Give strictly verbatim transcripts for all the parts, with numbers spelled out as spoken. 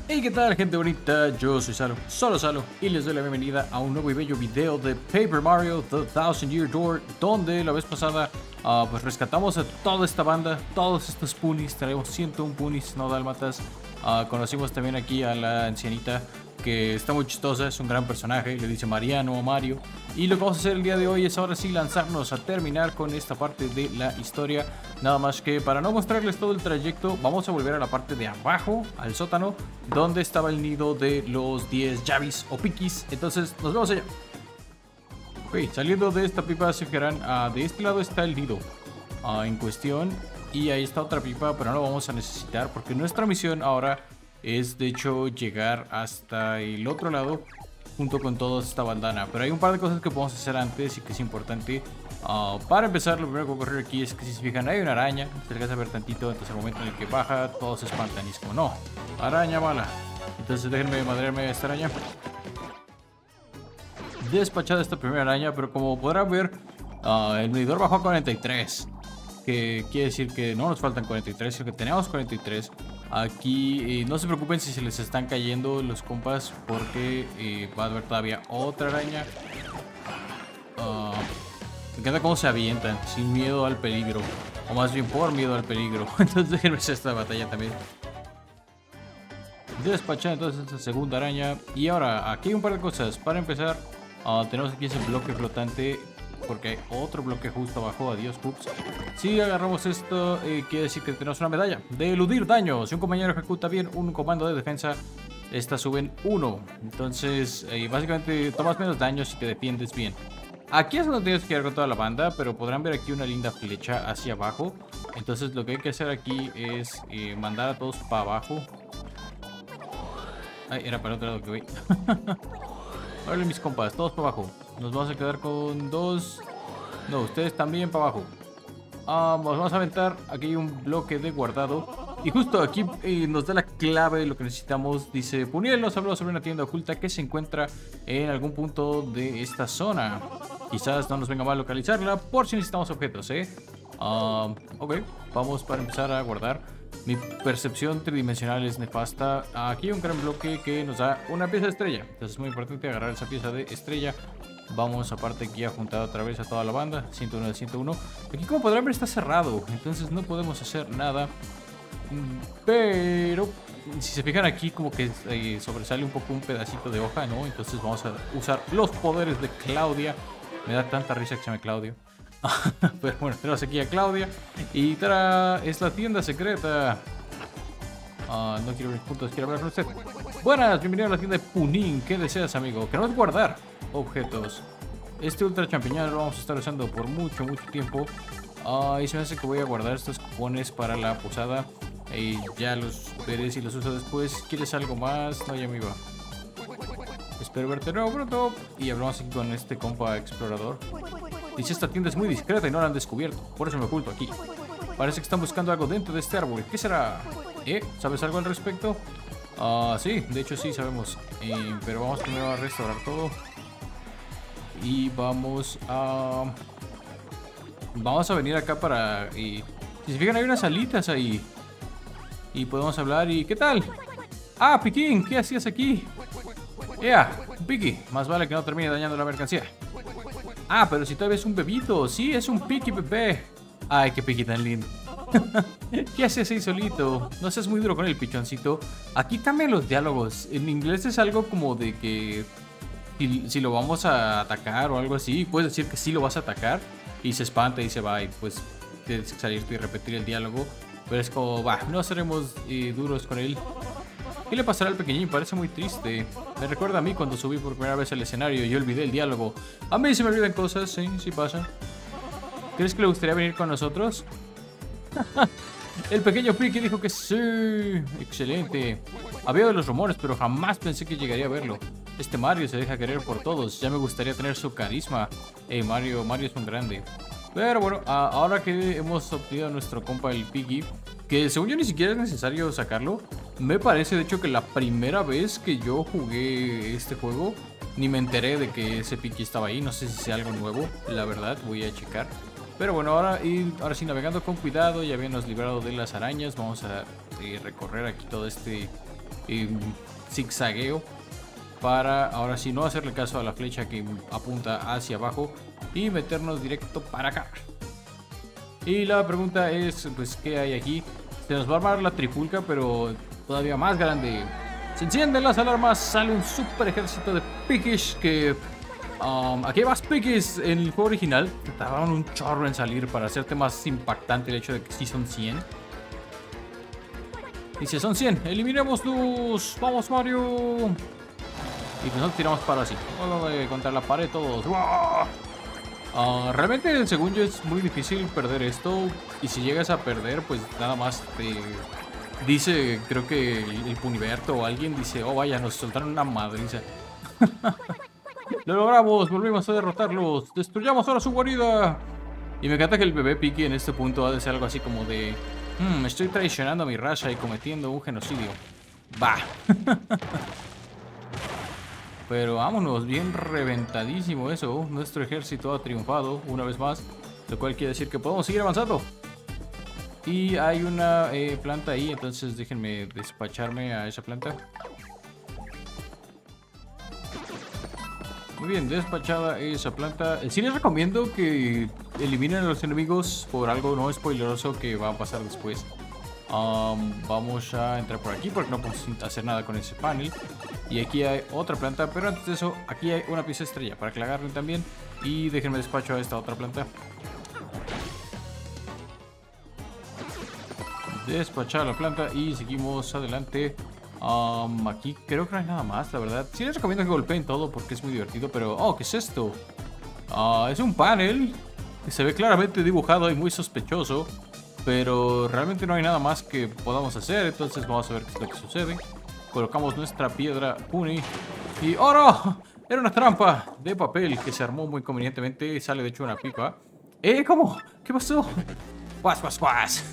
Hey, ¿qué tal, gente bonita? Yo soy Salo, solo Salo, y les doy la bienvenida a un nuevo y bello video de Paper Mario The Thousand Year Door, donde la vez pasada uh, pues rescatamos a toda esta banda, todos estos punis. Traemos ciento uno punis no dálmatas. Uh, conocimos también aquí a la ancianita, que está muy chistosa, es un gran personaje, le dice Mariano a Mario. Y lo que vamos a hacer el día de hoy es ahora sí lanzarnos a terminar con esta parte de la historia. Nada más que para no mostrarles todo el trayecto, vamos a volver a la parte de abajo, al sótano, donde estaba el nido de los diez Javis o Pikis. Entonces nos vemos allá. Ok, saliendo de esta pipa se fijarán, uh, de este lado está el nido uh, en cuestión. Y ahí está otra pipa, pero no lo vamos a necesitar porque nuestra misión ahora es de hecho llegar hasta el otro lado junto con toda esta bandana. Pero hay un par de cosas que podemos hacer antes y que es importante. Uh, para empezar, lo primero que va a ocurrir aquí es que si se fijan hay una araña, se alcanza a ver tantito, entonces al momento en el que baja todos se espantan y es como no, araña mala. Entonces déjenme madrearme a esta araña. Despachada esta primera araña, pero como podrán ver, uh, el medidor bajó a cuarenta y tres, que quiere decir que no nos faltan cuarenta y tres, sino que tenemos cuarenta y tres. Aquí eh, no se preocupen si se les están cayendo los compas, porque eh, va a haber todavía otra araña. Uh, me encanta cómo se avientan, sin miedo al peligro, o más bien por miedo al peligro. Entonces déjenme hacer esta batalla también. Despachar entonces esta segunda araña. Y ahora, aquí hay un par de cosas. Para empezar, uh, tenemos aquí ese bloque flotante, porque hay otro bloque justo abajo. Adiós, pups. Si agarramos esto, eh, quiere decir que tenemos una medalla de eludir daño. Si un compañero ejecuta bien un comando de defensa, estas suben uno. Entonces, eh, básicamente tomas menos daño si te defiendes bien. Aquí es donde tienes que llegar con toda la banda, pero podrán ver aquí una linda flecha hacia abajo. Entonces lo que hay que hacer aquí es eh, mandar a todos para abajo. Ay, era para el otro lado que voy. Vale, mis compas, todos para abajo. Nos vamos a quedar con dos. No, ustedes también para abajo. Ah, nos vamos a aventar. Aquí hay un bloque de guardado. Y justo aquí eh, nos da la clave de lo que necesitamos. Dice: Puniel nos habló sobre una tienda oculta que se encuentra en algún punto de esta zona. Quizás no nos venga mal localizarla por si necesitamos objetos, ¿eh? Uh, ok, vamos para empezar a guardar. Mi percepción tridimensional es nefasta. Aquí hay un gran bloque que nos da una pieza de estrella. Entonces es muy importante agarrar esa pieza de estrella. Vamos aparte aquí a juntar otra vez a toda la banda. ciento uno de ciento uno. Aquí, como podrán ver, está cerrado, entonces no podemos hacer nada. Pero si se fijan aquí, como que eh, sobresale un poco un pedacito de hoja, ¿no? Entonces vamos a usar los poderes de Claudia. Me da tanta risa que se llame Claudio. Pero bueno, tenemos aquí a Claudia. Y ¡tara! Es la tienda secreta. Uh, no quiero ver juntos, quiero hablar con usted. Buenas, bienvenido a la tienda de Punin. ¿Qué deseas, amigo? Queremos guardar objetos. Este ultra champiñón lo vamos a estar usando por mucho, mucho tiempo. Uh, y se me hace que voy a guardar estos cupones para la posada. Y ya los veré si los uso después. ¿Quieres algo más? No, ya me iba. Espero verte de nuevo pronto. Y hablamos aquí con este compa explorador. Dice: esta tienda es muy discreta y no la han descubierto, por eso me oculto aquí. Parece que están buscando algo dentro de este árbol. ¿Qué será? ¿Eh? ¿Sabes algo al respecto? Ah, uh, sí, de hecho sí sabemos. Eh, pero vamos primero a restaurar todo. Y vamos a... Vamos a venir acá para... Y... Si se fijan, hay unas salitas ahí. Y podemos hablar y... ¿Qué tal? Ah, Piquín, ¿qué hacías aquí? ¡Ea! Piki, más vale que no termine dañando la mercancía. Ah, pero si todavía es un bebito. Sí, es un Piki bebé. Ay, qué Piki tan lindo. ¿Qué haces ahí solito? No seas muy duro con el pichoncito. Aquí cambian los diálogos. En inglés es algo como de que si, si lo vamos a atacar o algo así, puedes decir que sí lo vas a atacar y se espanta y se va, y pues tienes que salirte y repetir el diálogo. Pero es como, va, no seremos eh, duros con él. ¿Qué le pasará al pequeñín? Parece muy triste. Me recuerda a mí cuando subí por primera vez al escenario y yo olvidé el diálogo. A mí se me olvidan cosas, sí, sí pasa. ¿Crees que le gustaría venir con nosotros? El pequeño Piki dijo que sí. Excelente. Había oído los rumores, pero jamás pensé que llegaría a verlo. Este Mario se deja querer por todos. Ya me gustaría tener su carisma. Hey, Mario, Mario es un grande. Pero bueno, ahora que hemos obtenido a nuestro compa el Piggy, que según yo ni siquiera es necesario sacarlo. Me parece de hecho que la primera vez que yo jugué este juego ni me enteré de que ese Piggy estaba ahí. No sé si sea algo nuevo, la verdad, voy a checar. Pero bueno, ahora, y ahora sí, navegando con cuidado, ya habíamos librado de las arañas. Vamos a eh, recorrer aquí todo este eh, zigzagueo para ahora sí no hacerle caso a la flecha que apunta hacia abajo y meternos directo para acá. Y la pregunta es, pues, ¿qué hay aquí? Se nos va a armar la trifulca, pero todavía más grande. Se encienden las alarmas, sale un super ejército de Piggish que... Um, aquí hay más Piggies. En el juego original tardaban un chorro en salir para hacerte más impactante el hecho de que sí son cien. Dice, son cien, eliminémoslos. Vamos, Mario. Y pues nos tiramos para así. Vamos a contra la pared todos. Uh, realmente, según yo, es muy difícil perder esto. Y si llegas a perder, pues nada más te dice, creo que el, el Puniberto o alguien dice, oh vaya, nos soltaron una madriza. Lo logramos, volvimos a derrotarlos. Destruyamos ahora su guarida. Y me encanta que el bebé Piggy en este punto ha de ser algo así como de mmm, estoy traicionando a mi raza y cometiendo un genocidio. Va. Pero vámonos, bien reventadísimo eso. Nuestro ejército ha triunfado una vez más, lo cual quiere decir que podemos seguir avanzando. Y hay una eh, planta ahí, entonces déjenme despacharme a esa planta. Muy bien, despachada esa planta. Sí les recomiendo que eliminen a los enemigos por algo no spoileroso que va a pasar después. Um, vamos a entrar por aquí porque no podemos hacer nada con ese panel. Y aquí hay otra planta, pero antes de eso, aquí hay una pieza estrella para que la agarren también. Y déjenme despacho a esta otra planta. Despachar la planta y seguimos adelante. Um, aquí creo que no hay nada más, la verdad. Sí les recomiendo que golpeen todo porque es muy divertido, pero... Oh, ¿qué es esto? Uh, es un panel que se ve claramente dibujado y muy sospechoso, pero realmente no hay nada más que podamos hacer, entonces vamos a ver qué es lo que sucede. Colocamos nuestra piedra Puni y... ¡Oh, no! Era una trampa de papel que se armó muy convenientemente. Sale de hecho una pipa. ¿Eh? ¿Cómo? ¿Qué pasó? ¡Guas, guas, guas!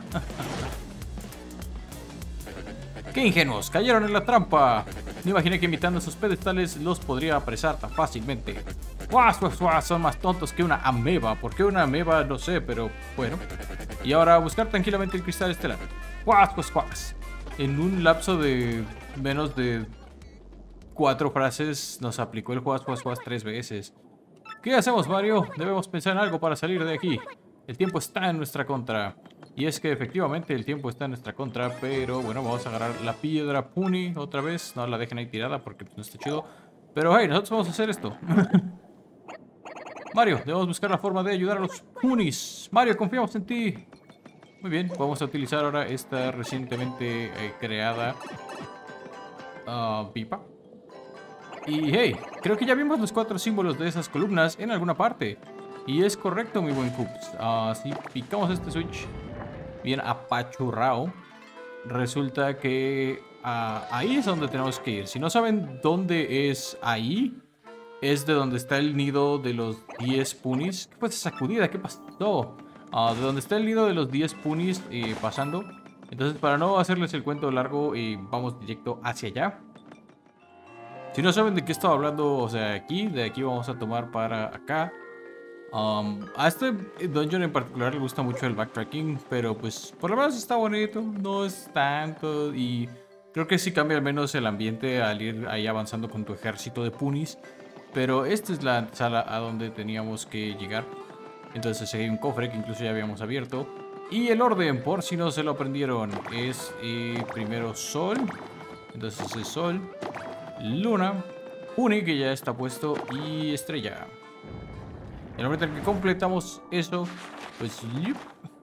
¡Qué ingenuos! ¡Cayeron en la trampa! No imaginé que imitando esos pedestales los podría apresar tan fácilmente. ¡Guas, guas, guas! Son más tontos que una ameba. ¿Por qué una ameba? No sé, pero bueno. Y ahora a buscar tranquilamente el cristal estelar. ¡Guas, guas, guas! En un lapso de menos de cuatro frases nos aplicó el guas, guas, guas tres veces. ¿Qué hacemos, Mario? Debemos pensar en algo para salir de aquí. El tiempo está en nuestra contra. Y es que efectivamente el tiempo está en nuestra contra, pero bueno, vamos a agarrar la piedra Puni otra vez. No la dejen ahí tirada porque no está chido. Pero hey, nosotros vamos a hacer esto. Mario, debemos buscar la forma de ayudar a los Punis. Mario, confiamos en ti. Muy bien, vamos a utilizar ahora esta recientemente eh, creada uh, pipa. Y hey, creo que ya vimos los cuatro símbolos de esas columnas en alguna parte. Y es correcto, mi buen Coops. Uh, si picamos este switch bien apachurrado, resulta que uh, ahí es donde tenemos que ir. Si no saben dónde es ahí, es de donde está el nido de los diez Punis. ¿Qué fue esa sacudida? ¿Qué pasó? Uh, de donde está el nido de los diez Punis eh, pasando. Entonces, para no hacerles el cuento largo, eh, vamos directo hacia allá. Si no saben de qué estaba hablando, o sea, aquí, de aquí vamos a tomar para acá. Um, a este dungeon en particular le gusta mucho el backtracking, pero pues por lo menos está bonito, no es tanto y creo que sí cambia al menos el ambiente al ir ahí avanzando con tu ejército de Punis. Pero esta es la sala a donde teníamos que llegar. Entonces hay un cofre que incluso ya habíamos abierto. Y el orden, por si no se lo aprendieron, es eh, primero Sol. Entonces es Sol, Luna, Puni que ya está puesto y Estrella. En el momento en que completamos eso, pues yup,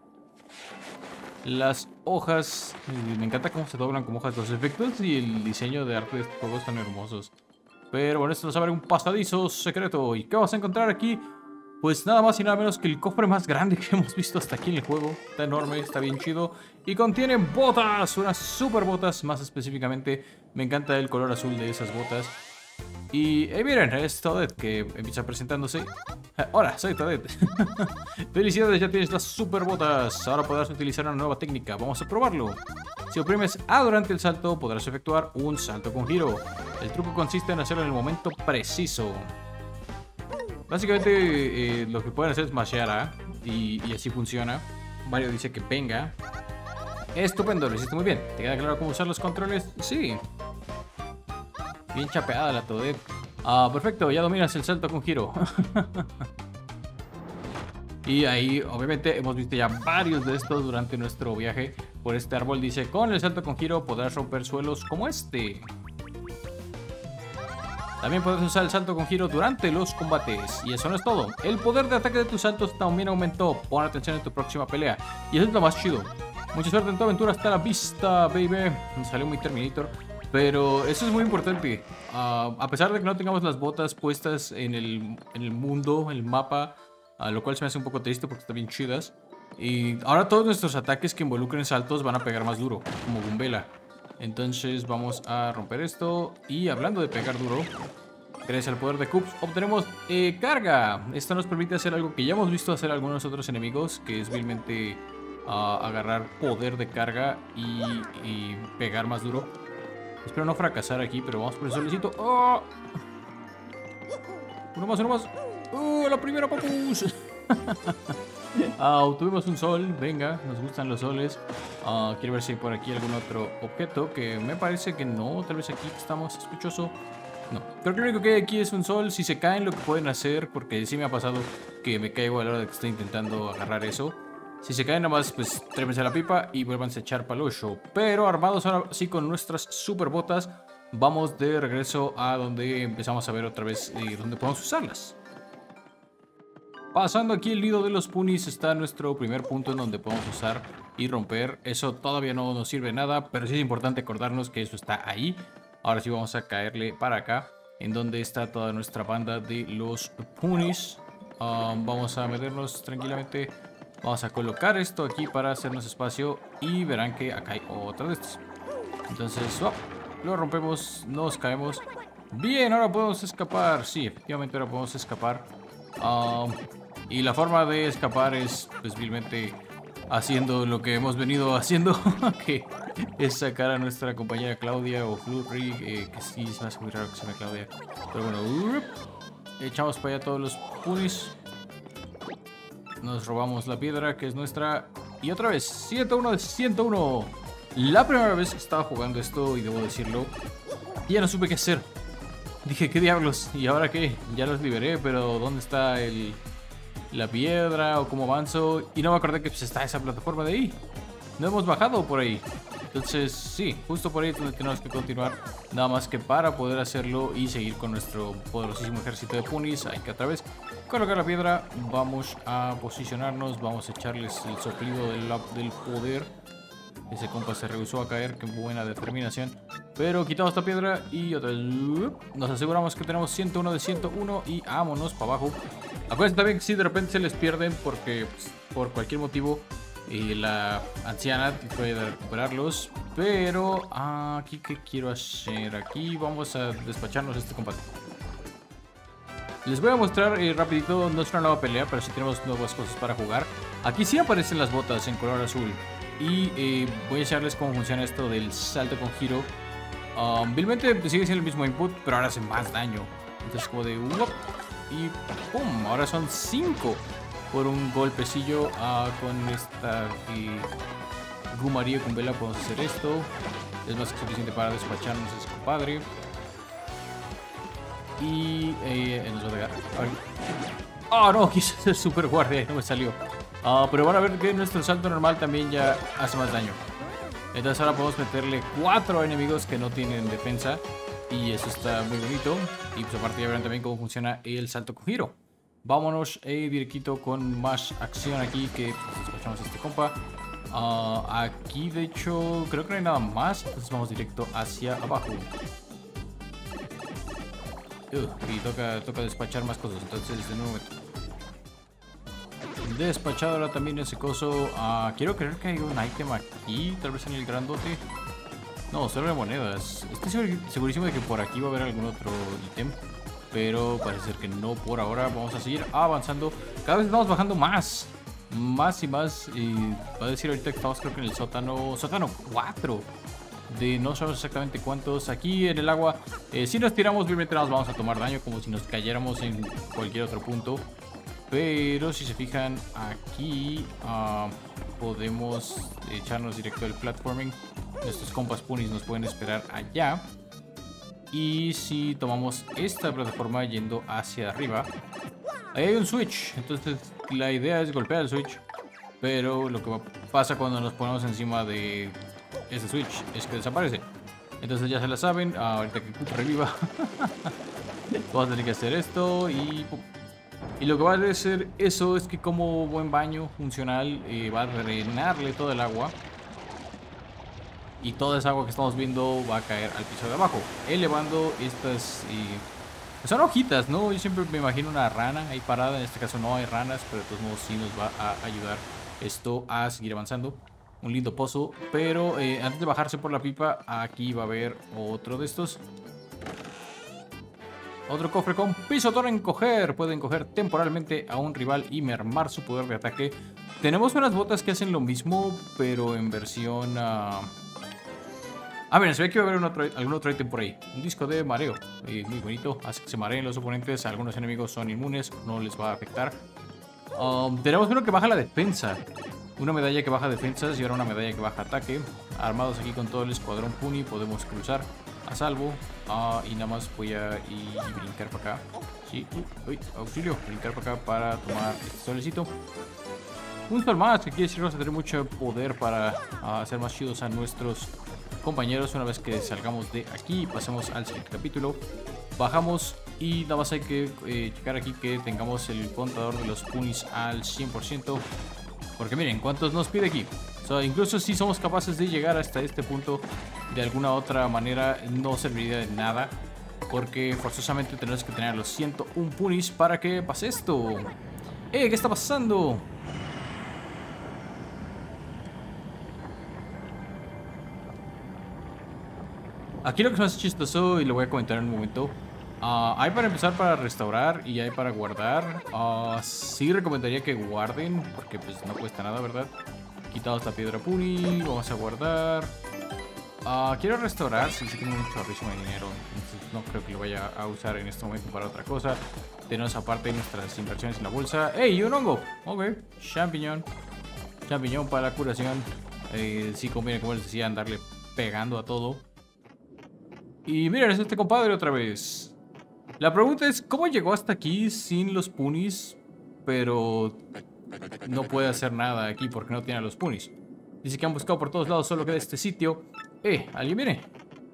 las hojas, me encanta cómo se doblan como hojas. Los efectos y el diseño de arte de este juego están hermosos. Pero bueno, esto nos abre un pasadizo secreto. ¿Y qué vamos a encontrar aquí? Pues nada más y nada menos que el cofre más grande que hemos visto hasta aquí en el juego. Está enorme, está bien chido. Y contiene botas, unas super botas. Más específicamente, me encanta el color azul de esas botas. Y eh, miren, es Toadette que empieza presentándose. Hola, soy Toadette. Felicidades, ya tienes las super botas. Ahora podrás utilizar una nueva técnica. Vamos a probarlo. Si oprimes A durante el salto, podrás efectuar un salto con giro. El truco consiste en hacerlo en el momento preciso. Básicamente eh, lo que pueden hacer es mashear A y, y así funciona. Mario dice que venga. Estupendo, lo hiciste muy bien. ¿Te queda claro cómo usar los controles? Sí. Bien chapeada la Toadette. Ah, perfecto, ya dominas el salto con giro. Y ahí, obviamente, hemos visto ya varios de estos durante nuestro viaje por este árbol. Dice, con el salto con giro podrás romper suelos como este. También puedes usar el salto con giro durante los combates. Y eso no es todo. El poder de ataque de tus saltos también aumentó. Pon atención en tu próxima pelea. Y eso es lo más chido. Mucha suerte en tu aventura. Hasta la vista, baby. Me salió muy Terminator. Pero eso es muy importante. Uh, a pesar de que no tengamos las botas puestas en el, en el mundo, en el mapa, uh, lo cual se me hace un poco triste porque están bien chidas. Y ahora todos nuestros ataques que involucren saltos van a pegar más duro, como Gumbella. Entonces vamos a romper esto. Y hablando de pegar duro, gracias al poder de Cups obtenemos eh, carga. Esto nos permite hacer algo que ya hemos visto hacer algunos otros enemigos, que es vilmente uh, agarrar poder de carga y, y pegar más duro. Espero no fracasar aquí, pero vamos por el solecito. ¡Oh! Uno más, uno más. ¡Oh, la primera, papus! Ah, obtuvimos un sol. Venga, nos gustan los soles. Uh, quiero ver si hay por aquí algún otro objeto, que me parece que no. Tal vez aquí estamos sospechoso. No, creo que lo único que hay aquí es un sol. Si se caen, lo que pueden hacer, porque sí me ha pasado que me caigo a la hora de que estoy intentando agarrar eso. Si se caen nada más, pues trémense a la pipa y vuelvan a echar palocho. Pero armados ahora sí con nuestras super botas, vamos de regreso a donde empezamos a ver otra vez eh, dónde podemos usarlas. Pasando aquí el nido de los punis está nuestro primer punto en donde podemos usar y romper. Eso todavía no nos sirve de nada, pero sí es importante acordarnos que eso está ahí. Ahora sí vamos a caerle para acá, en donde está toda nuestra banda de los punis. Um, vamos a meternos tranquilamente. Vamos a colocar esto aquí para hacernos espacio y verán que acá hay otra de estas. Entonces, oh, lo rompemos, nos caemos. Bien, ahora podemos escapar. Sí, efectivamente ahora podemos escapar. Um, y la forma de escapar es, pues, vilmente haciendo lo que hemos venido haciendo, que es sacar a nuestra compañera Claudia o Flurry, eh, que sí se me hace muy raro que se llame Claudia. Pero bueno, uh, echamos para allá todos los punis. Nos robamos la piedra, que es nuestra. Y otra vez, ciento uno de ciento uno. La primera vez que estaba jugando esto, y debo decirlo, ya no supe qué hacer. Dije, ¿qué diablos? ¿Y ahora qué? Ya los liberé, pero ¿dónde está el, la piedra o cómo avanzo? Y no me acordé que pues, está esa plataforma de ahí. No hemos bajado por ahí. Entonces, sí, justo por ahí es donde tenemos que continuar. Nada más que para poder hacerlo y seguir con nuestro poderosísimo ejército de punis, hay que otra vez colocar la piedra. Vamos a posicionarnos, vamos a echarles el soplido del, del poder. Ese compa se rehusó a caer, qué buena determinación. Pero quitamos esta piedra y otra vez nos aseguramos que tenemos ciento uno de ciento uno y vámonos para abajo. Acuérdense también que si de repente se les pierden porque pues, por cualquier motivo y la anciana puede recuperarlos. Pero aquí, ¿qué quiero hacer? Aquí vamos a despacharnos este combate. Les voy a mostrar eh, rapidito nuestra nueva pelea, pero sí tenemos nuevas cosas para jugar. Aquí sí aparecen las botas en color azul. Y eh, voy a enseñarles cómo funciona esto del salto con giro. Um, vilmente sigue siendo el mismo input, pero ahora hace más daño. Entonces como de... Uop, y ¡pum! Ahora son cinco por un golpecillo uh, con esta eh, Gumaría con Vela. Podemos hacer esto. Es más que suficiente para despacharnos a ese compadre. Y eh, nos va a pegar. ¡Oh, no! Quise hacer super guardia y no me salió. Uh, pero van a ver que nuestro salto normal también ya hace más daño. Entonces ahora podemos meterle cuatro enemigos que no tienen defensa. Y eso está muy bonito. Y pues aparte ya verán también cómo funciona el salto con giro. Vámonos eh, directito con más acción aquí, que pues, escuchamos a este compa. Uh, aquí de hecho creo que no hay nada más. Entonces vamos directo hacia abajo. Uh, y toca, toca despachar más cosas. Entonces de nuevo despachado ahora también ese coso. uh, Quiero creer que hay un ítem aquí, tal vez en el grandote. No, solo de monedas. Estoy segurísimo de que por aquí va a haber algún otro ítem, pero parece ser que no por ahora. Vamos a seguir avanzando. Cada vez estamos bajando más, más y más. Y va a decir ahorita que estamos creo que en el sótano Sótano cuatro, de no sabemos exactamente cuántos. Aquí en el agua, eh, si nos tiramos obviamente nos vamos a tomar daño, como si nos cayéramos en cualquier otro punto. Pero si se fijan aquí, uh, podemos echarnos directo al platforming. Nuestros compas punis nos pueden esperar allá. Y si tomamos esta plataforma yendo hacia arriba, ahí hay un switch. Entonces la idea es golpear el switch. Pero lo que pasa cuando nos ponemos encima de este switch es que desaparece. Entonces ya se la saben. Ahorita que Koopa reviva, vamos a tener que hacer esto. Y, y lo que va a hacer eso es que, como buen baño funcional, eh, va a drenarle todo el agua. Y toda esa agua que estamos viendo va a caer al piso de abajo, elevando estas... Eh, son hojitas, ¿no? Yo siempre me imagino una rana ahí parada. En este caso no hay ranas, pero de todos modos sí nos va a ayudar esto a seguir avanzando. Un lindo pozo. Pero eh, antes de bajarse por la pipa, aquí va a haber otro de estos. Otro cofre con pisotor encoger. Puede encoger temporalmente a un rival y mermar su poder de ataque. Tenemos unas botas que hacen lo mismo, pero en versión... Uh... Ah, miren, se ve que va a haber un otro, algún otro ítem por ahí. Un disco de mareo. Eh, muy bonito. Hace que se mareen los oponentes. Algunos enemigos son inmunes. No les va a afectar. Um, tenemos uno que baja la defensa. Una medalla que baja defensas y ahora una medalla que baja ataque. Armados aquí con todo el escuadrón puni, podemos cruzar a salvo. Uh, y nada más voy a ir y brincar para acá. Sí, uh, uy, auxilio. Brincar para acá para tomar este solecito. Un sol más, que quiere decir que vamos a tener mucho poder para uh, hacer más chidos a nuestros compañeros. Una vez que salgamos de aquí, pasemos al siguiente capítulo. Bajamos y nada más hay que eh, checar aquí que tengamos el contador de los punis al cien por ciento. Porque miren, ¿cuántos nos pide aquí? O sea, incluso si somos capaces de llegar hasta este punto, de alguna otra manera no serviría de nada. Porque forzosamente tenemos que tener los ciento uno punis para que pase esto. ¡Eh! ¿Qué está pasando? Aquí lo que es más chistoso, y lo voy a comentar en un momento, uh, hay para empezar para restaurar y hay para guardar. Uh, sí recomendaría que guarden, porque pues no cuesta nada, ¿verdad? Quitado esta piedra puni, vamos a guardar. Uh, quiero restaurar, sí, sí tengo un chorrísimo de dinero, entonces no creo que lo vaya a usar en este momento para otra cosa. Tenemos aparte nuestras inversiones en la bolsa. ¡Ey! ¡Un hongo! Ok, champiñón. Champiñón para la curación. Eh, sí conviene, como les decía, andarle pegando a todo. Y miren, es este compadre otra vez. La pregunta es, ¿cómo llegó hasta aquí sin los punis? Pero no puede hacer nada aquí porque no tiene a los punis. Dice que han buscado por todos lados, solo queda este sitio. Eh, alguien viene.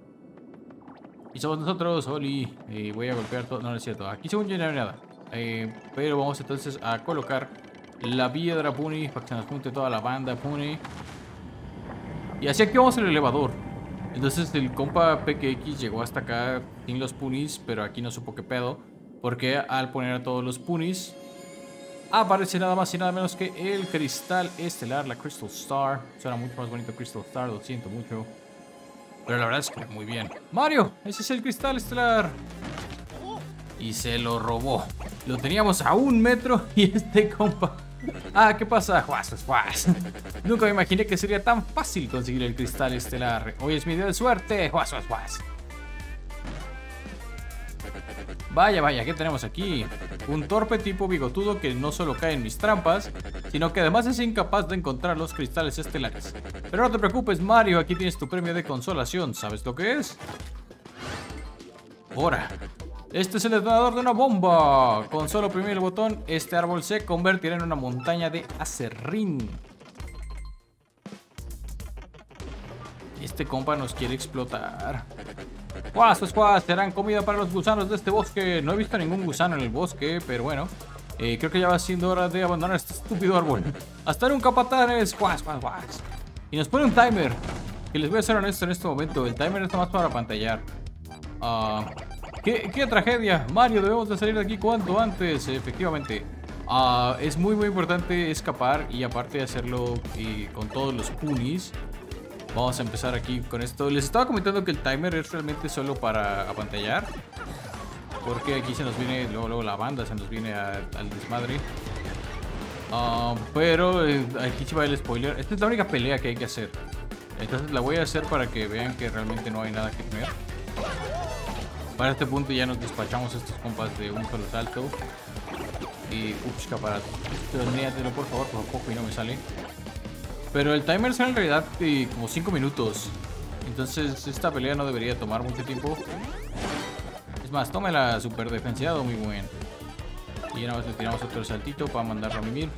Y somos nosotros, Oli. Eh, voy a golpear todo. No, no es cierto. Aquí según yo no hay nada. Eh, pero vamos entonces a colocar la piedra puni para que se nos junte toda la banda puni. Y así activamos el elevador. Entonces el compa P K X llegó hasta acá sin los punis, pero aquí no supo qué pedo. Porque al poner a todos los punis, aparece nada más y nada menos que el cristal estelar, la Crystal Star. Suena mucho más bonito Crystal Star, lo siento mucho. Pero la verdad es que muy bien. Mario, ese es el cristal estelar. Y se lo robó. Lo teníamos a un metro y este compa... Ah, ¿qué pasa? Juas, juas. Nunca me imaginé que sería tan fácil conseguir el cristal estelar. Hoy es mi día de suerte. Juas, juas, juas. Vaya, vaya, ¿qué tenemos aquí? Un torpe tipo bigotudo que no solo cae en mis trampas, sino que además es incapaz de encontrar los cristales estelares. Pero no te preocupes, Mario, aquí tienes tu premio de consolación. ¿Sabes lo que es? Ahora. Este es el detonador de una bomba. Con solo oprimir el botón, este árbol se convertirá en una montaña de acerrín. Este compa nos quiere explotar. ¡Guas, pues guas! Serán comida para los gusanos de este bosque. No he visto ningún gusano en el bosque, pero bueno. Eh, creo que ya va siendo hora de abandonar este estúpido árbol. Hasta nunca, patanes. ¡Guas, guas, guas! Y nos pone un timer. Que les voy a ser honesto en este momento. El timer está más para pantallar. Ah... Uh, ¿Qué, ¿Qué tragedia? Mario, debemos de salir de aquí cuanto antes. Efectivamente. Uh, es muy muy importante escapar. Y aparte de hacerlo eh, con todos los punis. Vamos a empezar aquí con esto. Les estaba comentando que el timer es realmente solo para apantallar. Porque aquí se nos viene, luego, luego la banda se nos viene a, al desmadre. Uh, pero eh, aquí se va el spoiler. Esta es la única pelea que hay que hacer. Entonces la voy a hacer para que vean que realmente no hay nada que temer. Para este punto ya nos despachamos a estos compas de un solo salto. Y ups, caparato. Tornéatelo por favor, por poco y no me sale. Pero el timer será en realidad eh, como cinco minutos. Entonces esta pelea no debería tomar mucho tiempo. Es más, tómela super defensiado, muy buen. Y nada más le tiramos otro saltito para mandarlo a mimir.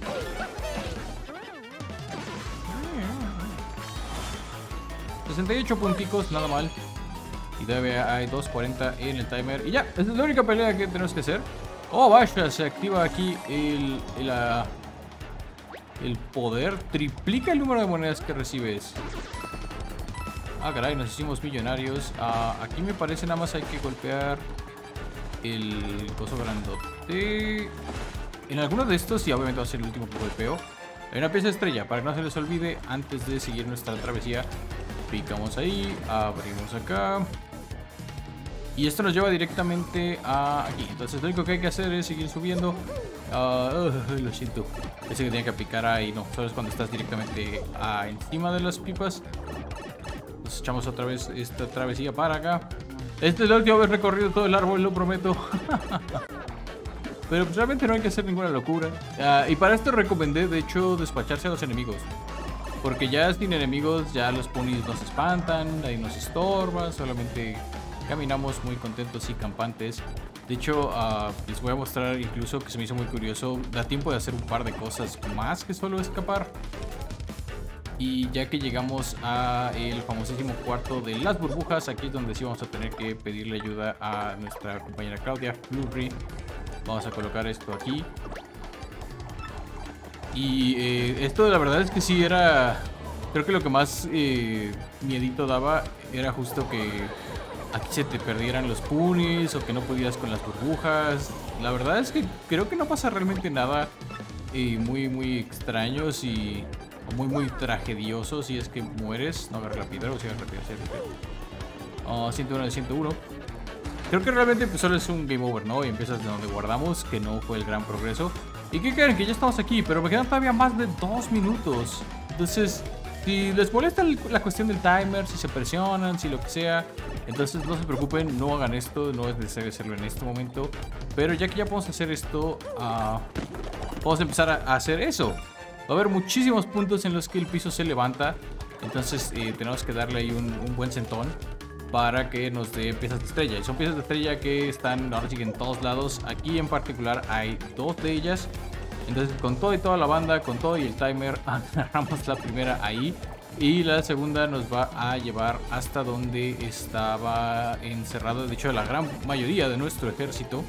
sesenta y ocho punticos, nada mal. Y todavía hay dos cuarenta en el timer. Y ya, esa es la única pelea que tenemos que hacer. Oh, vaya, se activa aquí el, el, uh, el poder. Triplica el número de monedas que recibes. Ah, caray, nos hicimos millonarios. Uh, aquí me parece nada más hay que golpear el coso grandote. En alguno de estos, y obviamente va a ser el último que golpeo. Hay una pieza estrella, para que no se les olvide antes de seguir nuestra travesía. Picamos ahí, abrimos acá. Y esto nos lleva directamente a aquí. Entonces lo único que hay que hacer es seguir subiendo. Uh, uh, lo siento. Ese que tenía que picar ahí, no. Solo es cuando estás directamente uh, encima de las pipas. Nos echamos otra vez esta travesía para acá. Este es la última vez recorrido todo el árbol, lo prometo. Pero pues, realmente no hay que hacer ninguna locura. Uh, y para esto recomendé, de hecho, despacharse a los enemigos. Porque ya sin enemigos, ya los ponies nos espantan, ahí nos estorban, solamente caminamos muy contentos y campantes. De hecho, uh, les voy a mostrar incluso que se me hizo muy curioso. Da tiempo de hacer un par de cosas más que solo escapar. Y ya que llegamos a el famosísimo cuarto de las burbujas, aquí es donde sí vamos a tener que pedirle ayuda a nuestra compañera Claudia Flurry. Vamos a colocar esto aquí. Y eh, esto la verdad es que sí era... Creo que lo que más eh, miedito daba era justo que aquí se te perdieran los punis o que no pudieras con las burbujas. La verdad es que creo que no pasa realmente nada eh, muy muy extraños y muy muy tragedioso si es que mueres. No agarra la piedra o si agarra la piedra. Oh, ciento uno de ciento uno. Creo que realmente pues, solo es un game over, ¿no? Y empiezas de donde guardamos, que no fue el gran progreso. ¿Y qué creen? Que ya estamos aquí, pero me quedan todavía más de dos minutos. Entonces, si les molesta la cuestión del timer, si se presionan, si lo que sea, entonces no se preocupen, no hagan esto, no es necesario hacerlo en este momento. Pero ya que ya podemos hacer esto, uh, vamos a empezar a hacer eso. Va a haber muchísimos puntos en los que el piso se levanta, entonces eh, tenemos que darle ahí un, un buen sentón para que nos dé piezas de estrella. Y son piezas de estrella que están ahora sí que en todos lados. Aquí en particular hay dos de ellas. Entonces con todo y toda la banda, con todo y el timer, agarramos la primera ahí. Y la segunda nos va a llevar hasta donde estaba encerrado, de hecho, la gran mayoría de nuestro ejército,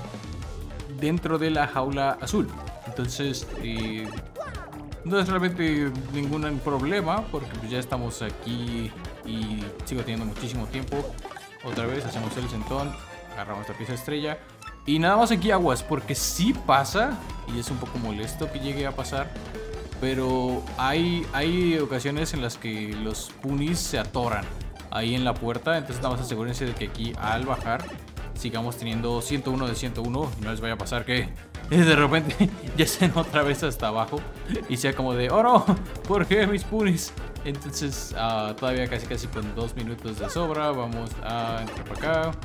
dentro de la jaula azul. Entonces eh, no es realmente ningún problema, porque pues ya estamos aquí y sigo teniendo muchísimo tiempo. Otra vez hacemos el sentón, agarramos la pieza estrella. Y nada más aquí aguas, porque sí pasa, y es un poco molesto que llegue a pasar, pero hay, hay ocasiones en las que los punis se atoran ahí en la puerta. Entonces nada más asegúrense de que aquí al bajar sigamos teniendo ciento uno de ciento uno. Y no les vaya a pasar que de repente ya estén otra vez hasta abajo y sea como de, oh no, ¿por qué mis punis? Entonces uh, todavía casi casi con dos minutos de sobra. Vamos a entrar para acá.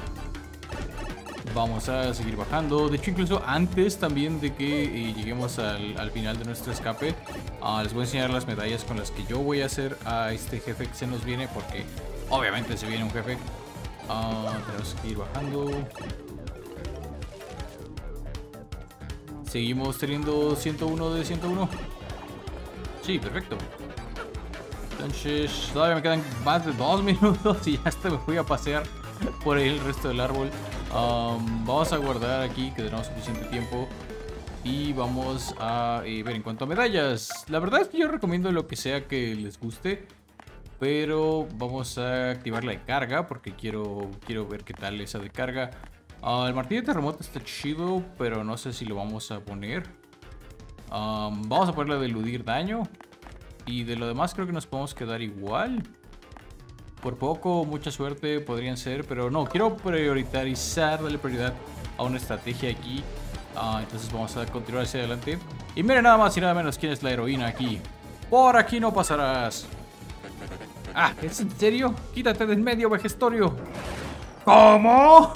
Vamos a seguir bajando. De hecho, incluso antes también de que eh, lleguemos al, al final de nuestro escape, uh, les voy a enseñar las medallas con las que yo voy a hacer a este jefe que se nos viene, porque obviamente se viene un jefe. Uh, tenemos que ir bajando. Seguimos teniendo ciento uno de ciento uno. Sí, perfecto. Entonces todavía me quedan más de dos minutos y ya hasta me voy a pasear por el resto del árbol. Um, vamos a guardar aquí que tenemos suficiente tiempo. Y vamos a eh, ver en cuanto a medallas. La verdad es que yo recomiendo lo que sea que les guste, pero vamos a activar la de carga porque quiero, quiero ver qué tal esa de carga. Uh, el martillo de terremoto está chido, pero no sé si lo vamos a poner. Um, vamos a ponerle de eludir daño. Y de lo demás creo que nos podemos quedar igual. Por poco, mucha suerte podrían ser, pero no, quiero priorizar, darle prioridad a una estrategia aquí. Uh, entonces vamos a continuar hacia adelante. Y miren nada más y nada menos quién es la heroína aquí. Por aquí no pasarás. Ah, ¿es en serio? Quítate de en medio, Vejestorio. ¿Cómo?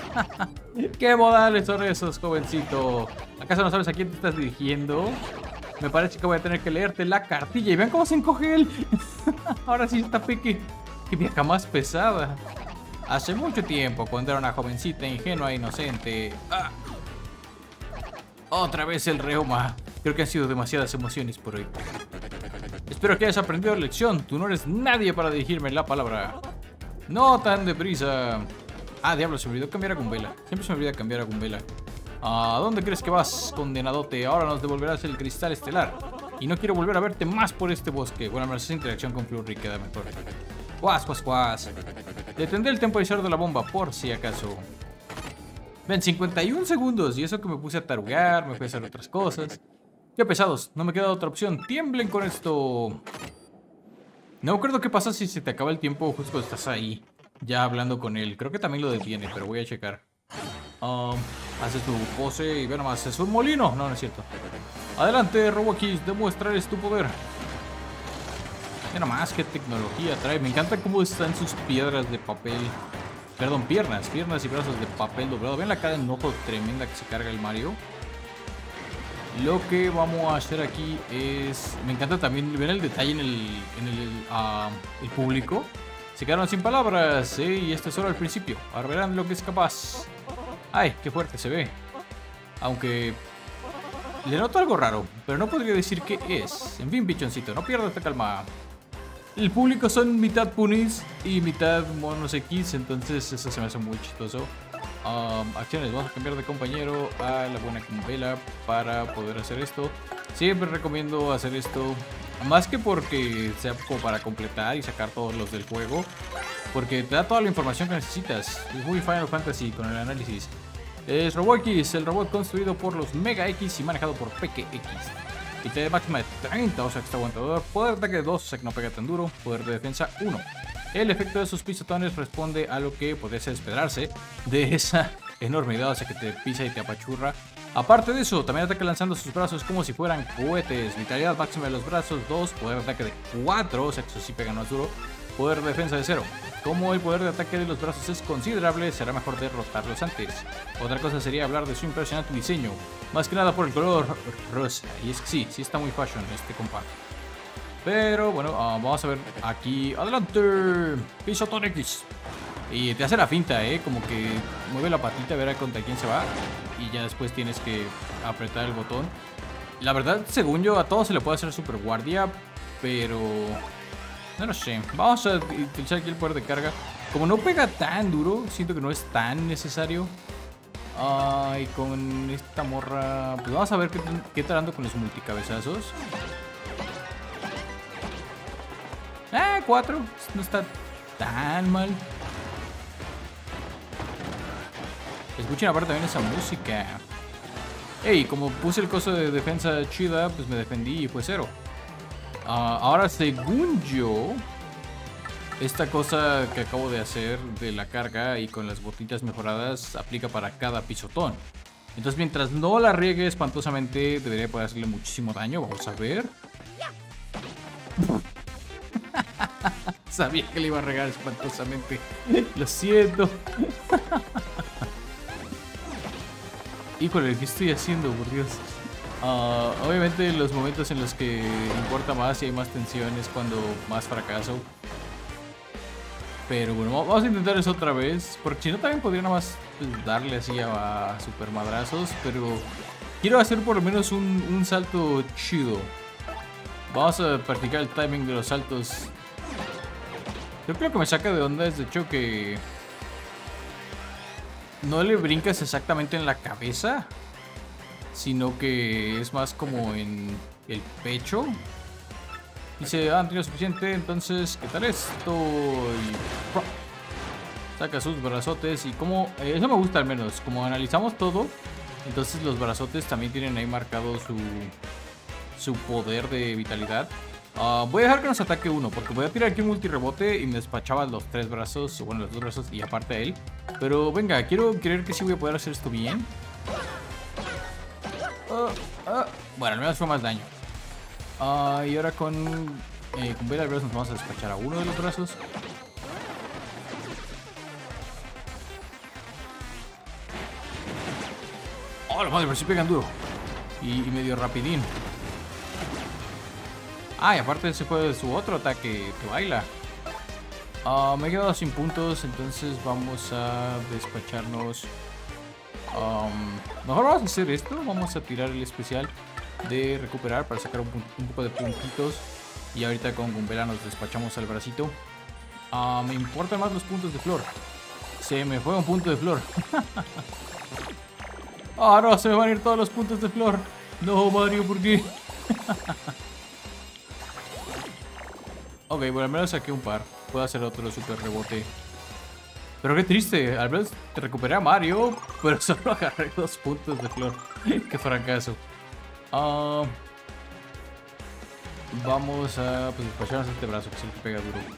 ¿Qué modales son esos, jovencito? ¿Acaso no sabes a quién te estás dirigiendo? Me parece que voy a tener que leerte la cartilla. Y vean cómo se encoge él. Ahora sí está Peque. Qué vieja más pesada. Hace mucho tiempo, cuando era una jovencita ingenua e inocente. ¡Ah! Otra vez el reuma. Creo que han sido demasiadas emociones por hoy. Espero que hayas aprendido la lección. Tú no eres nadie para dirigirme la palabra. No tan deprisa. Ah, diablo, se me olvidó cambiar a Gumbella. Siempre se me olvida cambiar a Gumbella. ¿A dónde crees que vas, condenadote? Ahora nos devolverás el cristal estelar. Y no quiero volver a verte más por este bosque. Bueno, esa interacción con Flurry queda mejor. Guas, guas, guas. Detendré el temporizador de la bomba, por si acaso. Ven, cincuenta y un segundos. Y eso que me puse a tarugar, me puse a hacer otras cosas. Qué pesados, no me queda otra opción. Tiemblen con esto. No me acuerdo qué pasa si se te acaba el tiempo justo cuando estás ahí, ya hablando con él. Creo que también lo detiene, pero voy a checar. Um, haces tu pose y ve nomás, ¿es un molino? No, no es cierto. Adelante, Robokiss, demuéstrales tu poder. Mira nomás qué tecnología trae. Me encanta cómo están sus piedras de papel. Perdón, piernas, piernas y brazos de papel doblado. Ven la cara de enojo tremenda que se carga el Mario. Lo que vamos a hacer aquí es... Me encanta también ver el detalle en el, en el, uh, el público. Se quedaron sin palabras, ¿eh? Y esto es solo al principio. Ahora verán lo que es capaz. Ay, qué fuerte se ve. Aunque... le noto algo raro, pero no podría decir qué es. En fin, pichoncito, no pierdas la calma. El público son mitad punis y mitad monos X, entonces eso se me hace muy chistoso. Um, acciones, vamos a cambiar de compañero a la buena Gumbella para poder hacer esto. Siempre recomiendo hacer esto, más que porque sea como para completar y sacar todos los del juego, porque te da toda la información que necesitas. Es muy Final Fantasy con el análisis. Es Robokiss, el robot construido por los Mega X y manejado por Peque X. Vitalidad de máxima de treinta, o sea que está aguantador. Poder de ataque de dos, o sea que no pega tan duro. Poder de defensa uno. El efecto de sus pisotones responde a lo que podría esperarse de esa enormidad, o sea que te pisa y te apachurra. Aparte de eso, también ataca lanzando sus brazos como si fueran cohetes. Vitalidad máxima de los brazos dos, poder de ataque de cuatro, o sea que eso sí pega más duro. Poder de defensa de cero. Como el poder de ataque de los brazos es considerable, será mejor derrotarlos antes. Otra cosa sería hablar de su impresionante diseño, más que nada por el color rosa. Y es que sí, sí está muy fashion este compa. Pero bueno, uh, vamos a ver aquí. ¡Adelante! Pisotón X. Y te hace la finta, ¿eh? Como que mueve la patita a ver contra quién se va. Y ya después tienes que apretar el botón. La verdad, según yo, a todos se le puede hacer super guardia, pero... no lo sé. Vamos a utilizar aquí el poder de carga. Como no pega tan duro, siento que no es tan necesario. Ay, uh, con esta morra... pues vamos a ver qué, qué tal ando con los multicabezazos. Ah, cuatro. No está tan mal. Escuchen aparte también esa música. Ey, como puse el coso de defensa chida, pues me defendí y fue cero. Uh, ahora, según yo, esta cosa que acabo de hacer de la carga y con las botitas mejoradas aplica para cada pisotón. Entonces, mientras no la riegue espantosamente, debería poder hacerle muchísimo daño. Vamos a ver. Sabía que le iba a regar espantosamente. Lo siento. Híjole, ¿qué estoy haciendo, por Dios? Uh, obviamente los momentos en los que importa más y hay más tensión es cuando más fracaso. Pero bueno, vamos a intentar eso otra vez, porque si no también podría nada más pues, darle así a, a super madrazos. Pero quiero hacer por lo menos un, un salto chido. Vamos a practicar el timing de los saltos. Creo que lo que me saca de onda es de hecho que no le brincas exactamente en la cabeza, sino que es más como en el pecho. Dice, ah, no tengo suficiente, entonces, ¿qué tal esto? Y saca sus brazotes y como... Eh, eso me gusta al menos, como analizamos todo, entonces los brazotes también tienen ahí marcado su, su poder de vitalidad. Uh, voy a dejar que nos ataque uno, porque voy a tirar aquí un multirebote y me despachaba los tres brazos, bueno, los dos brazos y aparte a él. Pero venga, quiero creer que sí voy a poder hacer esto bien. Uh, uh, bueno, al menos fue más daño. Uh, y ahora con, eh, con Bella Bros nos vamos a despachar a uno de los brazos. Oh, la madre, pero sí pegan duro. Y, y medio rapidín. Ah, y aparte ese fue su otro ataque que baila. Uh, me he quedado sin puntos, entonces vamos a despacharnos. Um, mejor vamos a hacer esto. Vamos a tirar el especial de recuperar para sacar un, un poco de puntitos. Y ahorita con Gumbela nos despachamos al bracito. Uh, me importan más los puntos de flor. Se me fue un punto de flor. Ah, oh, no, se me van a ir todos los puntos de flor. No, Mario, ¿por qué? Ok, bueno, al menos saqué un par. Puedo hacer otro super rebote. Pero qué triste, al menos te recuperé a Mario, pero solo agarré dos puntos de flor. Qué fracaso. Uh, vamos a pues, despacharnos este brazo, que es el que pega duro.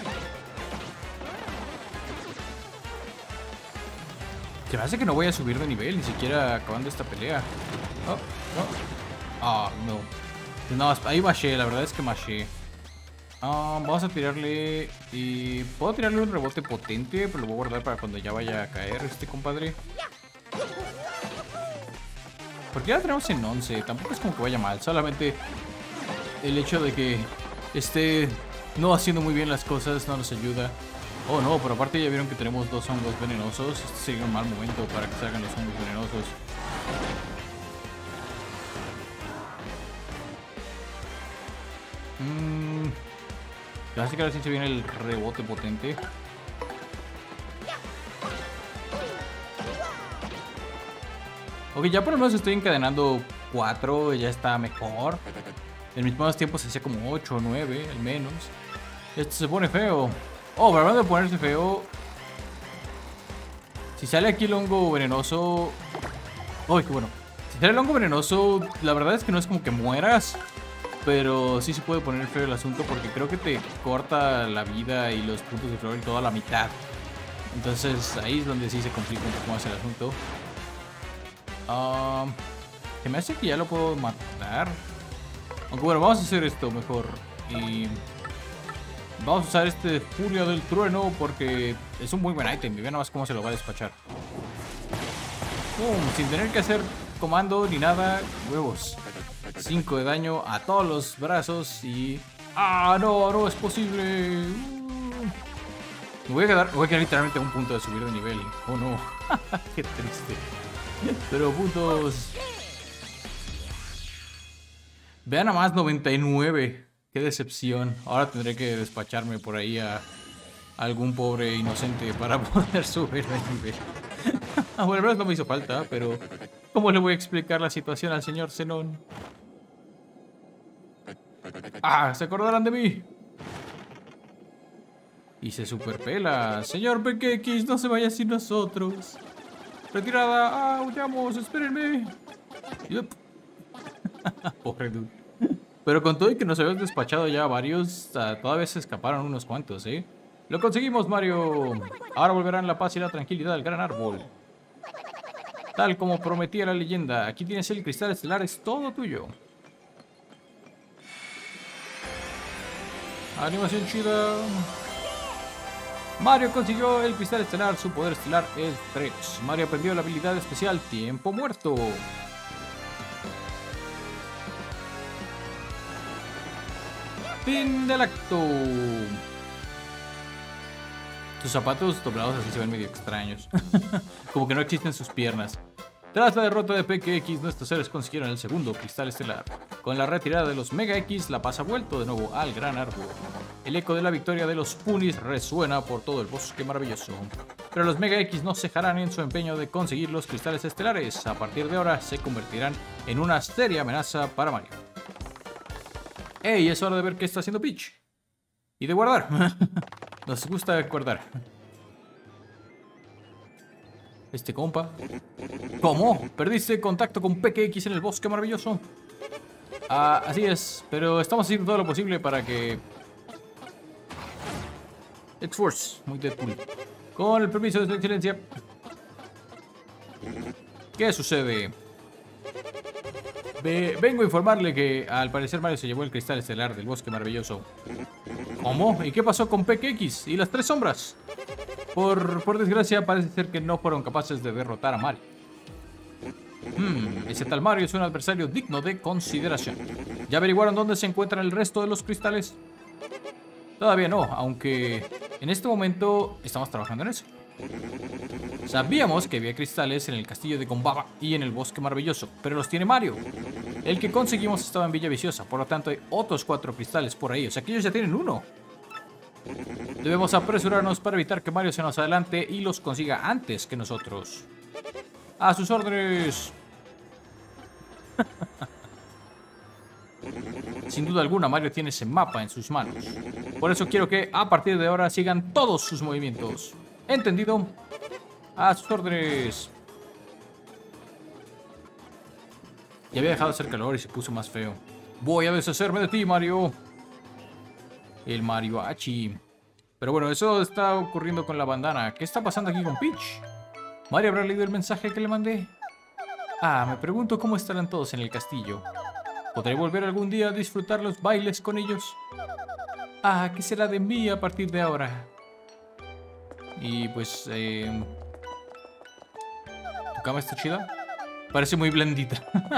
Se me hace que no voy a subir de nivel, ni siquiera acabando esta pelea. Oh, no. Ah, no. No, ahí bashé, la verdad es que bashé. Um, vamos a tirarle... Y puedo tirarle un rebote potente, pero lo voy a guardar para cuando ya vaya a caer este compadre. Porque ya la tenemos en once. Tampoco es como que vaya mal. Solamente el hecho de que esté no haciendo muy bien las cosas no nos ayuda. Oh no, pero aparte ya vieron que tenemos dos hongos venenosos. Este sería un mal momento para que salgan los hongos venenosos. Mmm... Así que ahora sí se viene el rebote potente. Ok, ya por lo menos estoy encadenando cuatro, ya está mejor. En mis buenos tiempos se hacía como ocho o nueve, al menos. Esto se pone feo. Oh, pero hablando de ponerse feo, si sale aquí el hongo venenoso... Uy, qué bueno. Si sale el hongo venenoso, la verdad es que no es como que mueras. Pero sí se puede poner feo el asunto porque creo que te corta la vida y los puntos de flor y toda la mitad. Entonces ahí es donde sí se complica un poco más el asunto. Um, se me hace que ya lo puedo matar. Aunque bueno, vamos a hacer esto mejor. Y vamos a usar este Furia del Trueno porque es un muy buen ítem. Y vean nada más cómo se lo va a despachar. Pum, sin tener que hacer comando ni nada. Huevos. cinco de daño a todos los brazos y... ¡Ah, no! ¡No es posible! Uh. Me voy a quedar... Voy a quedar literalmente a un punto de subir de nivel. ¡Oh, no! ¡Qué triste! Pero puntos... Vean nada más, noventa y nueve. ¡Qué decepción! Ahora tendré que despacharme por ahí a algún pobre inocente para poder subir de nivel. Bueno, al menos no me hizo falta, pero... ¿Cómo le voy a explicar la situación al señor Zenón? ¡Ah! ¡Se acordarán de mí! Y se superpela. Señor P K X, no se vaya sin nosotros. Retirada. ¡Ah! ¡Huyamos! ¡Espérenme! Yup. Pobre dude. Pero con todo y que nos habíamos despachado ya varios, todavía se escaparon unos cuantos, ¿eh? ¡Lo conseguimos, Mario! Ahora volverán la paz y la tranquilidad al gran árbol. Tal como prometía la leyenda, aquí tienes el cristal estelar, es todo tuyo. Animación chida. Mario consiguió el cristal estelar, su poder estelar es tres. Mario aprendió la habilidad especial Tiempo Muerto. Fin del acto. Sus zapatos doblados así se ven medio extraños. Como que no existen sus piernas. Tras la derrota de P K X, nuestros héroes consiguieron el segundo cristal estelar. Con la retirada de los Mega X, la paz ha vuelto de nuevo al gran árbol. El eco de la victoria de los Punis resuena por todo el bosque maravilloso. Pero los Mega X no cejarán en su empeño de conseguir los cristales estelares. A partir de ahora se convertirán en una seria amenaza para Mario. ¡Ey! Es hora de ver qué está haciendo Peach. Y de guardar. Nos gusta guardar. Este compa. ¿Cómo? ¿Perdiste contacto con P K X en el bosque maravilloso? Ah, así es, pero estamos haciendo todo lo posible para que... X-Force, muy Deadpool. Con el permiso de su excelencia. ¿Qué sucede? Ve vengo a informarle que al parecer Mario se llevó el cristal estelar del bosque maravilloso. ¿Cómo? ¿Y qué pasó con P K X y las tres sombras? Por, por desgracia parece ser que no fueron capaces de derrotar a Mario. Hmm, ese tal Mario es un adversario digno de consideración. ¿Ya averiguaron dónde se encuentran el resto de los cristales? Todavía no, aunque en este momento estamos trabajando en eso. Sabíamos que había cristales en el castillo de Gombaba y en el bosque maravilloso, pero los tiene Mario. El que conseguimos estaba en Villa Viciosa, por lo tanto hay otros cuatro cristales por ahí, o sea que ellos ya tienen uno. Debemos apresurarnos para evitar que Mario se nos adelante y los consiga antes que nosotros. ¡A sus órdenes! Sin duda alguna, Mario tiene ese mapa en sus manos. Por eso quiero que a partir de ahora sigan todos sus movimientos. ¿Entendido? ¡A sus órdenes! Ya había dejado de hacer calor y se puso más feo. Voy a deshacerme de ti, Mario. El mariachi. Pero bueno, eso está ocurriendo con la bandana. ¿Qué está pasando aquí con Peach? ¿Mario habrá leído el mensaje que le mandé? Ah, me pregunto cómo estarán todos en el castillo. ¿Podré volver algún día a disfrutar los bailes con ellos? Ah, ¿qué será de mí a partir de ahora? Y pues... Eh... ¿Tu cama está chida? Parece muy blandita.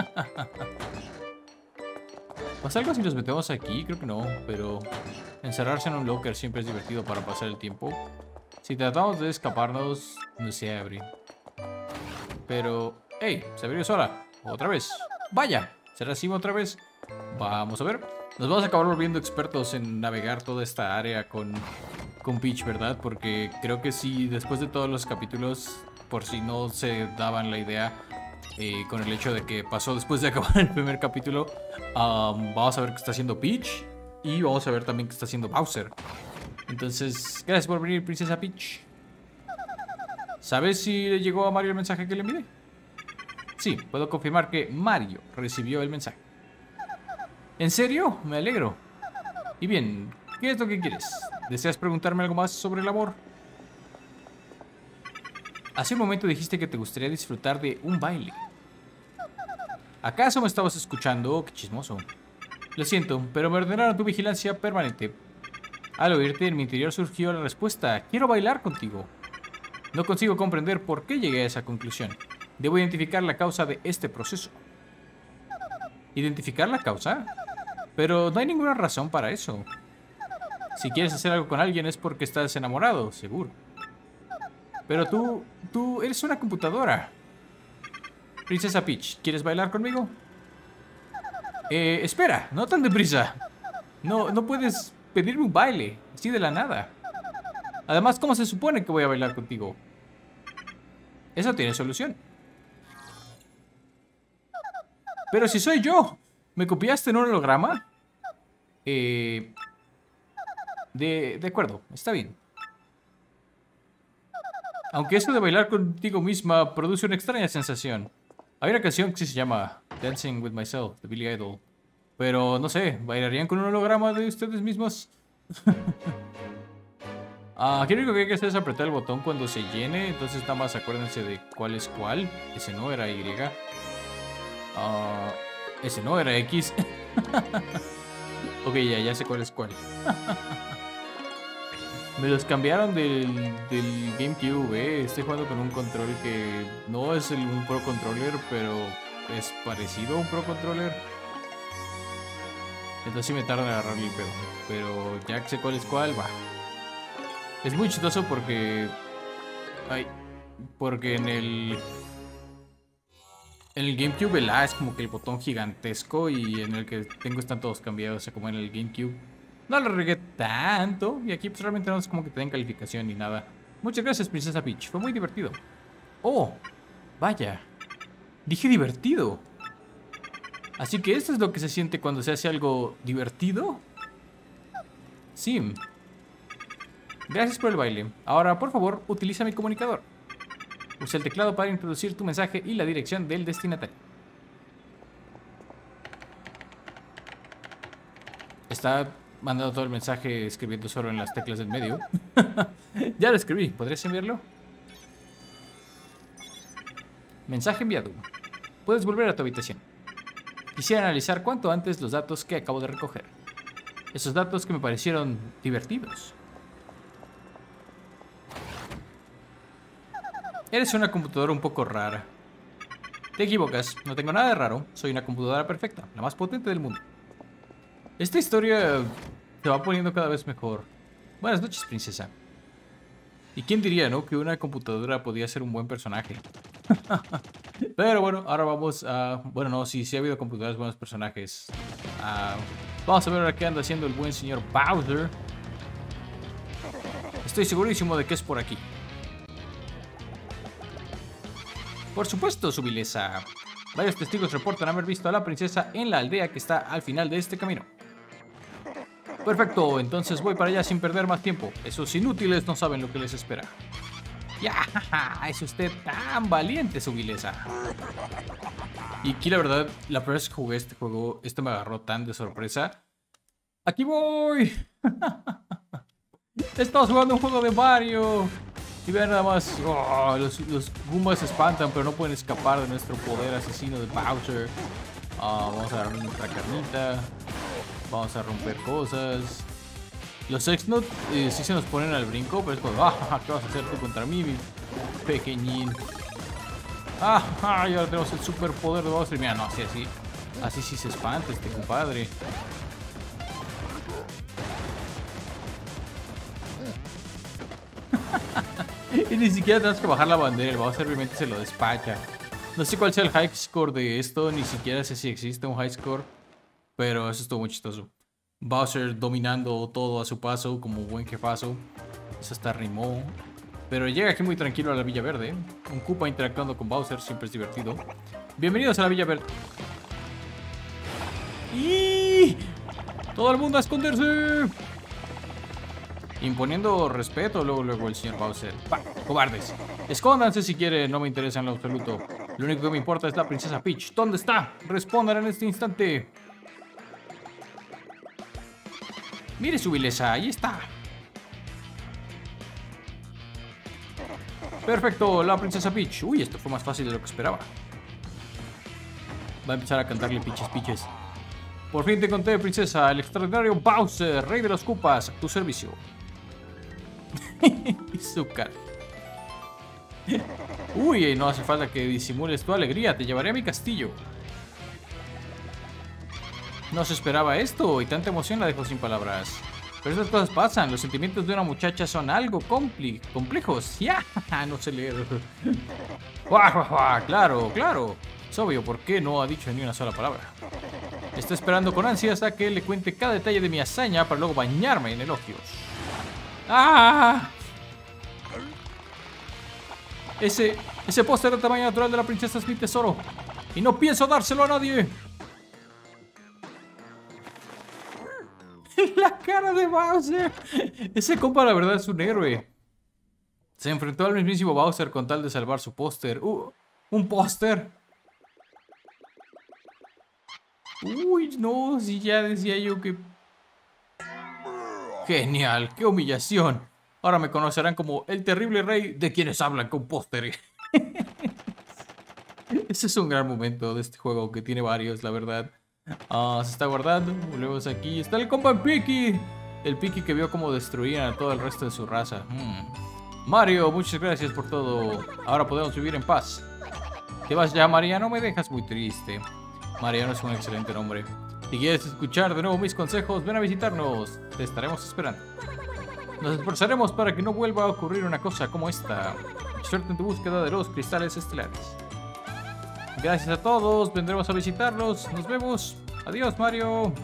¿Pasa algo si nos metemos aquí? Creo que no, pero... encerrarse en un locker siempre es divertido para pasar el tiempo. Si tratamos de escaparnos, no se abre. Pero... ¡Hey! Se abrió sola. Otra vez. ¡Vaya! ¿Será así otra vez? Vamos a ver. Nos vamos a acabar volviendo expertos en navegar toda esta área con, con Peach, ¿verdad? Porque creo que sí, después de todos los capítulos, por si no se daban la idea, eh, con el hecho de que pasó después de acabar el primer capítulo, um, vamos a ver qué está haciendo Peach y vamos a ver también qué está haciendo Bowser. Entonces, gracias por venir, Princesa Peach. ¿Sabes si le llegó a Mario el mensaje que le envié? Sí, puedo confirmar que Mario recibió el mensaje. ¿En serio? Me alegro. Y bien, ¿qué es lo que quieres? ¿Deseas preguntarme algo más sobre el amor? Hace un momento dijiste que te gustaría disfrutar de un baile. ¿Acaso me estabas escuchando? Qué chismoso. Lo siento, pero me ordenaron tu vigilancia permanente. Al oírte, en mi interior surgió la respuesta. Quiero bailar contigo. No consigo comprender por qué llegué a esa conclusión. Debo identificar la causa de este proceso. ¿Identificar la causa? Pero no hay ninguna razón para eso. Si quieres hacer algo con alguien es porque estás enamorado, seguro. Pero tú... tú eres una computadora. Princesa Peach, ¿quieres bailar conmigo? Eh, espera, no tan deprisa. No, no puedes pedirme un baile, así de la nada. Además, ¿cómo se supone que voy a bailar contigo? Eso tiene solución. Pero si soy yo, ¿me copiaste en un holograma? Eh, de, de acuerdo, está bien. Aunque eso de bailar contigo misma produce una extraña sensación. Hay una canción que se llama Dancing with Myself, de Billy Idol. Pero no sé, ¿bailarían con un holograma de ustedes mismos? Ah, aquí lo único que hay que hacer es apretar el botón cuando se llene. Entonces nada más acuérdense de cuál es cuál. Ese no era Y. Uh, ese no era X. Ok, ya, ya sé cuál es cuál. Me los cambiaron del, del GameCube, eh. Estoy jugando con un control que no es el, un Pro Controller, pero es parecido a un Pro Controller. Entonces sí me tarda en agarrarle el pedo. Pero ya que sé cuál es cuál, va. Es muy chistoso porque... Ay, porque en el... En el GameCube el A es como que el botón gigantesco y en el que tengo están todos cambiados, o sea, como en el GameCube. No lo regué tanto y aquí pues realmente no es como que te den calificación ni nada. Muchas gracias, Princesa Peach, fue muy divertido. Oh, vaya, dije divertido. Así que esto es lo que se siente cuando se hace algo divertido. Sí. Gracias por el baile. Ahora, por favor, utiliza mi comunicador. Usa el teclado para introducir tu mensaje y la dirección del destinatario. Está mandando todo el mensaje escribiendo solo en las teclas del medio. Ya lo escribí. ¿Podrías enviarlo? Mensaje enviado. Puedes volver a tu habitación. Quisiera analizar cuanto antes los datos que acabo de recoger. Esos datos que me parecieron divertidos. Eres una computadora un poco rara. Te equivocas, no tengo nada de raro. Soy una computadora perfecta, la más potente del mundo. Esta historia se va poniendo cada vez mejor. Buenas noches, princesa. ¿Y quién diría, no? Que una computadora podía ser un buen personaje. Pero bueno, ahora vamos a... Bueno, no, sí, sí ha habido computadoras buenos personajes. Uh, vamos a ver ahora qué anda haciendo el buen señor Bowser. Estoy segurísimo de que es por aquí. Por supuesto, su vileza. Varios testigos reportan haber visto a la princesa en la aldea que está al final de este camino. Perfecto, entonces voy para allá sin perder más tiempo. Esos inútiles no saben lo que les espera. ¡Ya! ¡Es usted tan valiente, su vileza! Y aquí la verdad, la primera vez que jugué este juego, esto me agarró tan de sorpresa. ¡Aquí voy! Estamos jugando un juego de Mario. Y vean nada más, oh, los, los Goombas se espantan, pero no pueden escapar de nuestro poder asesino de Bowser. Uh, vamos a dar nuestra carnita. Vamos a romper cosas. Los X-Not eh, sí se nos ponen al brinco, pero es como, ah, ¿qué vas a hacer tú contra mí, mi pequeñín? Ah, ah, y ahora tenemos el superpoder de Bowser. Mira, no, así, así. Así sí se espanta este compadre. Y ni siquiera tenemos que bajar la bandera, el Bowser realmente se lo despacha. No sé cuál sea el high score de esto, ni siquiera sé si existe un high score. Pero eso estuvo muy chistoso. Bowser dominando todo a su paso como buen jefazo. Eso hasta rimó. Pero llega aquí muy tranquilo a la Villa Verde. Un Koopa interactuando con Bowser siempre es divertido. Bienvenidos a la Villa Verde. ¡Y! ¡Todo el mundo a esconderse! Imponiendo respeto, luego, luego el señor Bowser. ¡Bah! ¡Cobardes! Escóndanse si quieren, no me interesa en lo absoluto. Lo único que me importa es la princesa Peach. ¿Dónde está? Respondan en este instante. Mire su vileza, ahí está. Perfecto, la princesa Peach. Uy, esto fue más fácil de lo que esperaba. Va a empezar a cantarle Peaches, Peaches. Por fin te conté, princesa. El extraordinario Bowser, rey de los Koopas, a tu servicio. Su cara. Uy, no hace falta que disimules tu alegría. Te llevaré a mi castillo. No se esperaba esto y tanta emoción la dejó sin palabras. Pero estas cosas pasan. Los sentimientos de una muchacha son algo complejos. Ya, no sé leer. Claro, claro. Es obvio, ¿por qué no ha dicho ni una sola palabra? Está esperando con ansias a que le cuente cada detalle de mi hazaña para luego bañarme en elogios. ¡Ah! Ese, ese póster de tamaño natural de la princesa es mi tesoro. Y no pienso dárselo a nadie. La cara de Bowser. Ese compa la verdad es un héroe. Se enfrentó al mismísimo Bowser con tal de salvar su póster. Uh, un póster. Uy, no, si ya decía yo que... Genial, qué humillación. Ahora me conocerán como el terrible rey de quienes hablan con póster. Ese es un gran momento de este juego, que tiene varios, la verdad. Uh, se está guardando. Luego aquí está el compa Piki. El Piki que vio cómo destruían a todo el resto de su raza. hmm. Mario, muchas gracias por todo. Ahora podemos vivir en paz. ¿Te vas ya, María? No me dejas muy triste. Mariano es un excelente nombre. Si quieres escuchar de nuevo mis consejos, ven a visitarnos. Te estaremos esperando. Nos esforzaremos para que no vuelva a ocurrir una cosa como esta. Suerte en tu búsqueda de los cristales estelares. Gracias a todos, vendremos a visitarlos. Nos vemos. Adiós, Mario.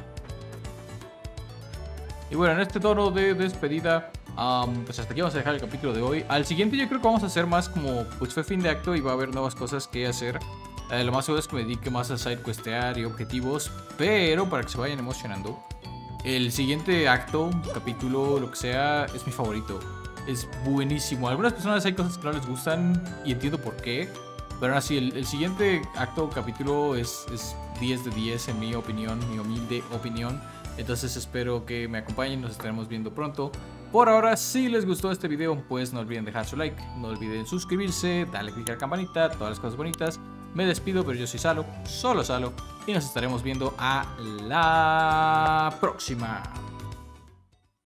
Y bueno, en este tono de despedida, um, pues hasta aquí vamos a dejar el capítulo de hoy. Al siguiente yo creo que vamos a hacer más como, pues fue fin de acto y va a haber nuevas cosas que hacer. Eh, lo más seguro es que me dedique más a sidequestear y objetivos, pero para que se vayan emocionando, el siguiente acto, capítulo, lo que sea, es mi favorito. Es buenísimo. A algunas personas hay cosas que no les gustan y entiendo por qué. Pero aún así, el, el siguiente acto, capítulo, es, es diez de diez en mi opinión, mi humilde opinión. Entonces espero que me acompañen, nos estaremos viendo pronto. Por ahora, si les gustó este video, pues no olviden dejar su like, no olviden suscribirse, darle click a la campanita, todas las cosas bonitas. Me despido, pero yo soy Salo, solo Salo, y nos estaremos viendo a la próxima.